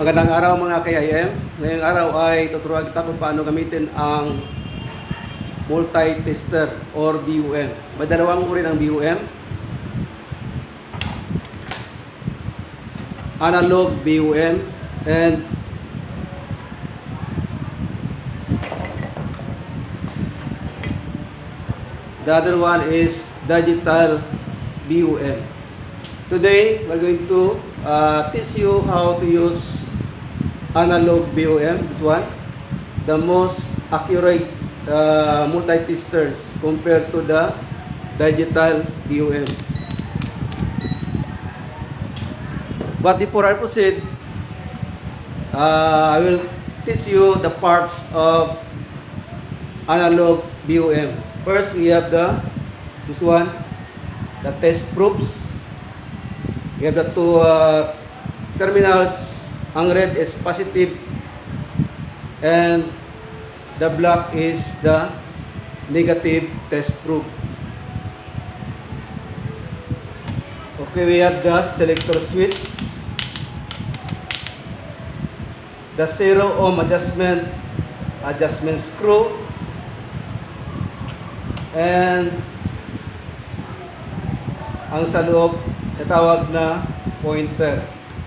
Magandang araw mga KIM. Ngayong araw ay tuturuan kita kung paano gamitin ang multi-tester or BUM. May dalawang uri ng BUM. Analog BUM and the other one is digital BUM. Today, we're going to teach you how to use analog BUM, this one, the most accurate multi-testers compared to the digital BUM. But before I proceed, I will teach you the parts of analog BUM. First, we have this one, the test proofs. We have the two terminals. Ang red is positive and the black is the negative test probe. Okay, we have the selector switch, the 0 ohm adjustment screw, and ang sa loob natawag na pointer.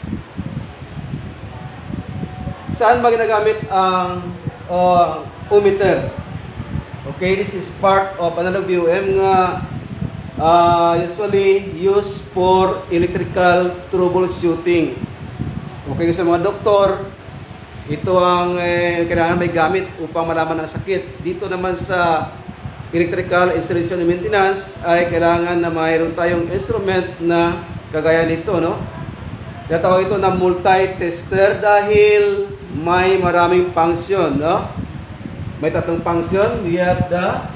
Saan ba ginagamit ang ohmmeter? Okay, this is part of analog BUM nga usually used for electrical troubleshooting. Okay, sa mga doktor, ito ang kailangan may gamit upang malaman ang sakit. Dito naman sa electrical installation and maintenance ay kailangan na mayroon tayong instrument na kagaya nito, no? Tinatawag ito na multi-tester dahil may maraming function, no? May tatlong function. We have the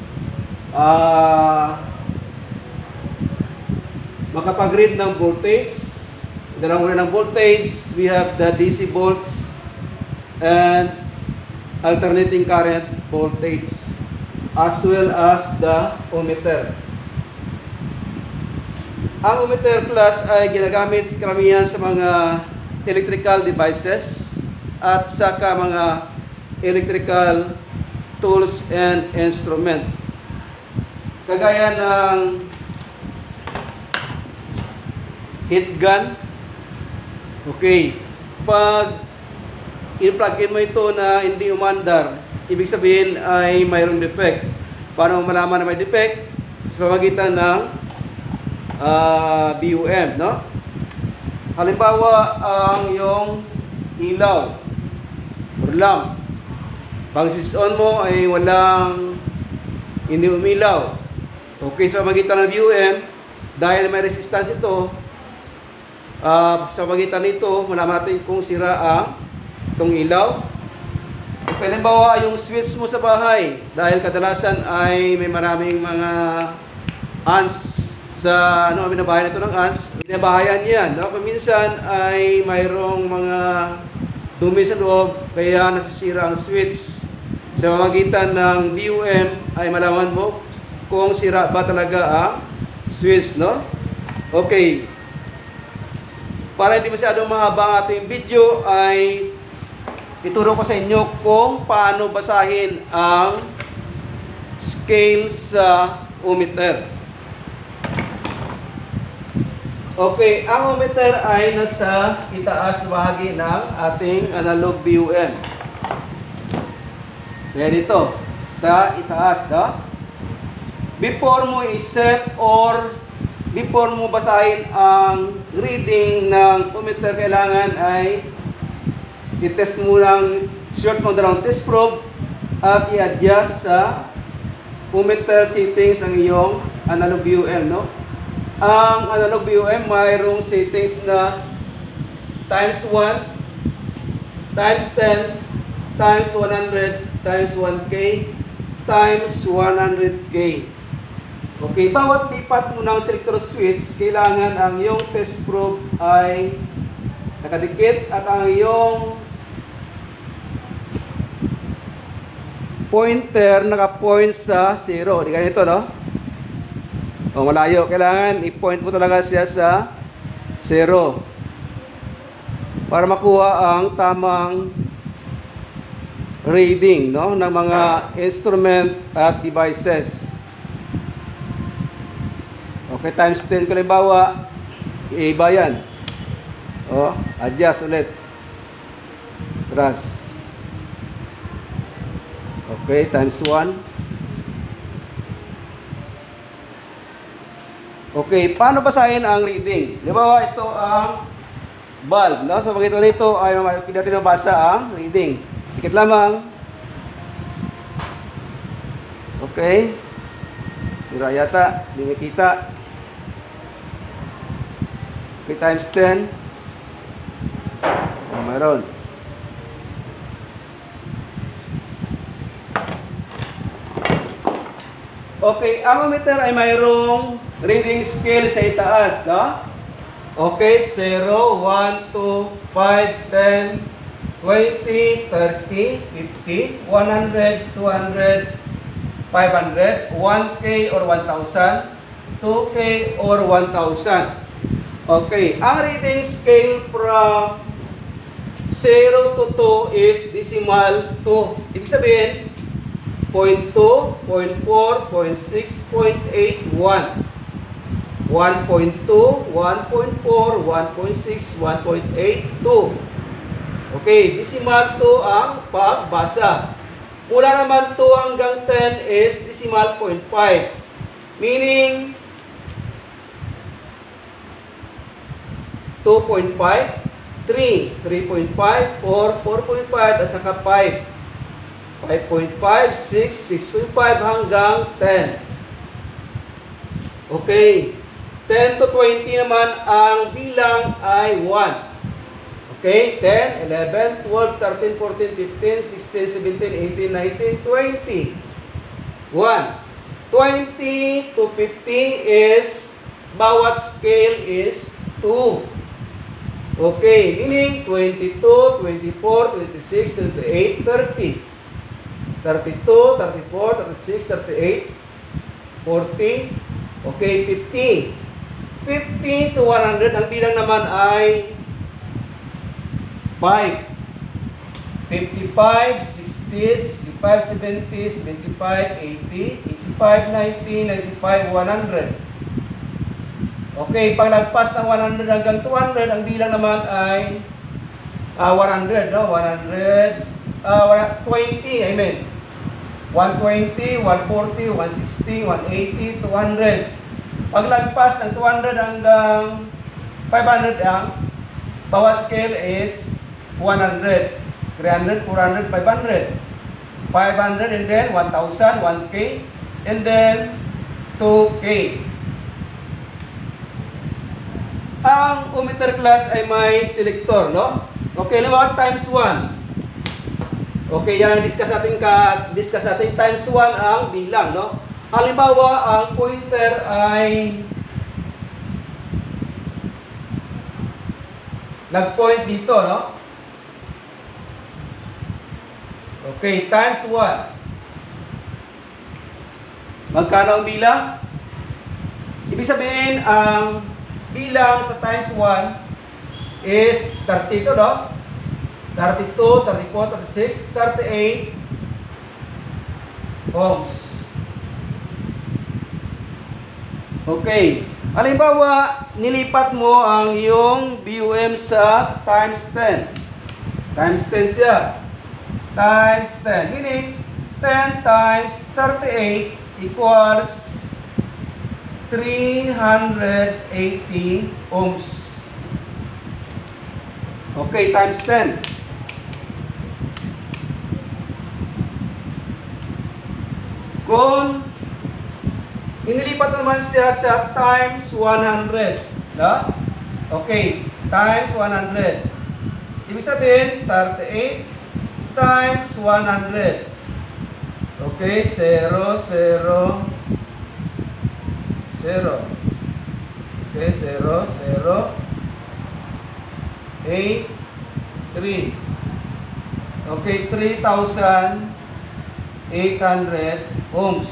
makapag-read ng voltage, dalawang uri ng voltage. We have the DC volts and alternating current voltage, as well as the ohmmeter. Ang ohmmeter plus ay ginagamit karamihan sa mga electrical devices at saka mga electrical tools and instrument. Kagaya ng heat gun. Okay. Pag i-plug-in mo ito na hindi umandar, ibig sabihin ay mayroong defect. Paano malaman na may defect? Sa pamamagitan ng BUM, no? Halimbawa, ang iyong ilaw or lamp, pag switch on mo ay hindi umilaw. Okay, sa pamamagitan ng BUM, dahil may resistance ito, sa pamamagitan nito, malaman natin kung sira itong ilaw. Okay, halimbawa, yung switch mo sa bahay, dahil kadalasan ay may maraming mga ants sa binabahayan ito ng ants, binabahayan yan. No? Minsan ay mayroong mga dumi sa loob, kaya nasisira ang switch. Sa pamamagitan ng BUM ay malaman mo kung sira ba talaga ang switch, no? Okay. Para hindi masyadong mahaba ang ating video, ay ituro ko sa inyo kung paano basahin ang scale sa ohmmeter. Okay, ang ohmmeter ay nasa itaas na bahagi ng ating analog BUM. Kaya dito, sa itaas, no? Before mo i-set or before mo basahin ang reading ng ohmmeter, kailangan ay i-test mo lang, short mo dalawang test probe at i-adjust sa ohmmeter settings ang iyong analog BUM, no? Ang analog BUM mayroong settings na times 1, times 10, times 100, times 1K, times 100K. Okay, bawat lipat mo ng selector switch, kailangan ang iyong test probe ay nakadikit at ang iyong pointer naka-point sa 0. Di ganito, no? O malayo, kailangan i-point mo talaga siya sa 0. para makuha ang tamang reading, no, ng mga instrument at devices. Okay, times 10 halimbawa, iiba yan. Adjust ulit. Trust. Okay, times 1. Okay, paano basahin ang reading? Halimbawa, ito ang bulb, no? So, pag ito nito ay natin mabasa ang reading. Dikit lamang. Okay. Sira yata. Hindi makita. Okay, times 10. Mayroon. Okay, ang meter ay mayroong reading scale sa itaas, no? Okay, 0, 1, 2, 5, 10, 20, 30, 50, 100, 200, 500, 1K or 1,000, 2K or 1,000. Okay, ang reading scale from 0 to 2 is decimal 2. Ibig sabihin, 0.2, 0.4, 0.6, 0.8, 1. 1.2, 1.4, 1.6, 1.8, 2. Okay, decimal 2 ang pagbasa. Mula naman 2 hanggang 10 is decimal 0.5. Meaning, 2.5, 3, 3.5, 4, 4.5, at saka 5. 5.5, 6, 6.5 hanggang 10. Okay. 10 to 20 naman ang bilang ay 1. Okay, 10, 11, 12, 13, 14, 15, 16, 17, 18, 19, 20. 1. 20 to 50 is, bawat scale is 2. Okay, meaning 22, 24, 26, 28, 30. 32, 34, 36, 38, 40. Okay, 50. 50 to 100, ang bilang naman ay 5. 55, 60, 65, 70, 75, 80, 85, 90, 95, 100. Okay, pag nagpas ng 100 hanggang 200, ang bilang naman ay 100, no? 100, 20, I mean. 120, 140, 160, 180, 200. Pag lagpas ng 200 hanggang 500 ang bawat scale is 100, 300, 400, 500. 500 and then 1,000, 1K, and then 2K. Ang ohmmeter class ay may selector, no? Okay, halimbawa times 1. Okay, yan ang discuss natin times 1 ang bilang, no? Halimbawa, ang pointer ay nag-point dito, no? Okay, times 1. Magkano ang bilang? Ibig sabihin, ang bilang sa times 1 is 32, no? 32, 34, 36, 38 ohms. Okay. Halimbawa, nilipat mo ang iyong BUM sa times 10. Times 10 siya. Times 10. Meaning, 10 times 38 equals 380 ohms. Okay, times 10. Kung inilipat naman siya sa times 100, no? Okay, times 100. Ibig sabihin, 38 times 100. Okay, 0, 0, 0. Okay, 0, 0, 8, 3. Okay, 3,800 ohms.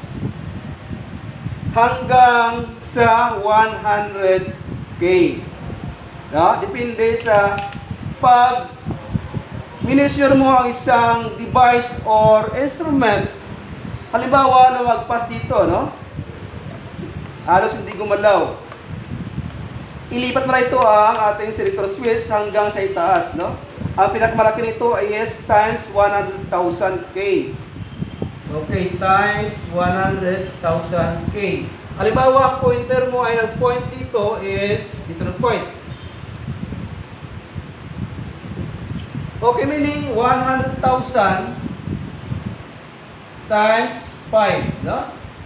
Hanggang sa 100K. No? Depende sa pag minisure mo ang isang device or instrument, halimbawa na magpas dito, no? Halos hindi gumalaw. Ilipat mo na ito ang ating selector switch hanggang sa itaas, no? Ang pinakamalaki nito ay is times 100,000K. Okay, times 100,000K. Halimbawa, ang pointer mo ay nag-point dito is dito nag-point. Okay, meaning 100,000 times 5, no?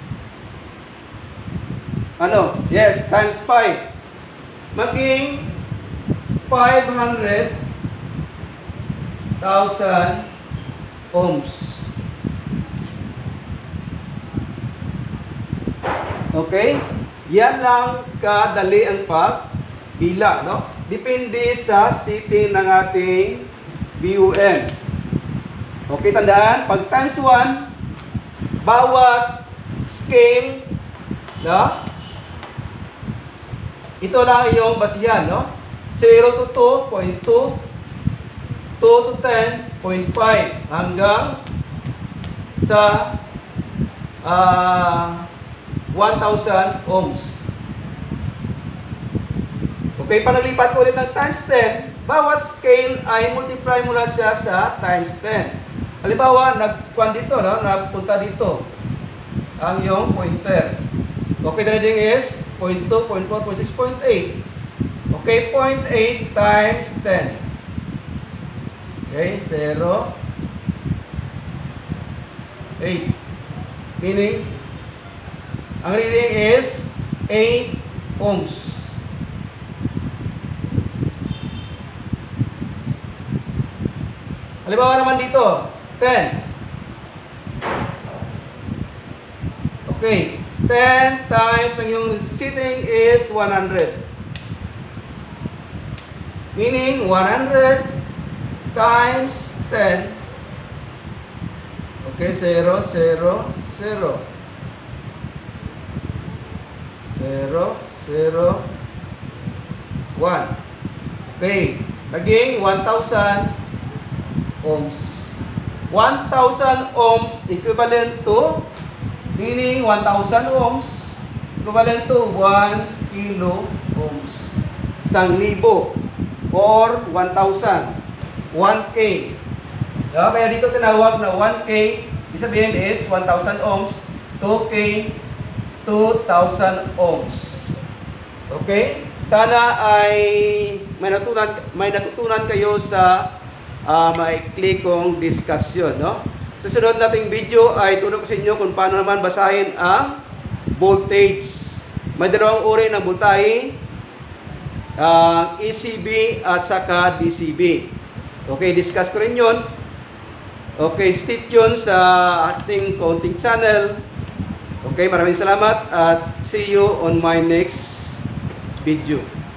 Ano? Yes, times 5. Maging 500,000 ohms. Okay? Yan lang kadali ang pagbilang, no? Depende sa setting ng ating BUM. Okay, tandaan, pag times 1, bawat scale, no? Ito lang yung basihan, no? 0 to 2, 0.2, 2 to 10, 0.5, hanggang sa 1,000 ohms. Okay, panaglipat ko ulit ng times 10, bawat scale ay multiply mo lang siya sa times 10. Halimbawa, nagkuhan dito, no? Nagpunta dito ang iyong pointer. Okay, the reading is 0.2, 0.4, 0.6, 0.8. Okay, 0.8 times 10. Okay, 0, 8. Meaning, ang reading is 8 ohms. Halimbawa naman dito, 10. Okay, 10 times ang yung setting is 100. Meaning, 100 times 10. Okay, 0, 0, 0. 0, 0, 1. Okay, naging 1,000 ohms. 1,000 ohms equivalent to, meaning 1,000 ohms equivalent to 1 kilo ohms. 1,000 or 1,000. 1K. Kaya dito tinawag na 1K, ibig sabihin is 1,000 ohms. 2K, 2,000 ohms. Okay? Sana ay may natutunan kayo sa maikli kong discussion, no? Sa sunod nating video ay turo ko sa inyo kung paano naman basahin ang voltage. May dalawang uri ng voltahe, ECB at saka DCB. Okay, discuss ko rin yun. Okay, stay tuned sa ating counting channel. Okay, maraming salamat at see you on my next video.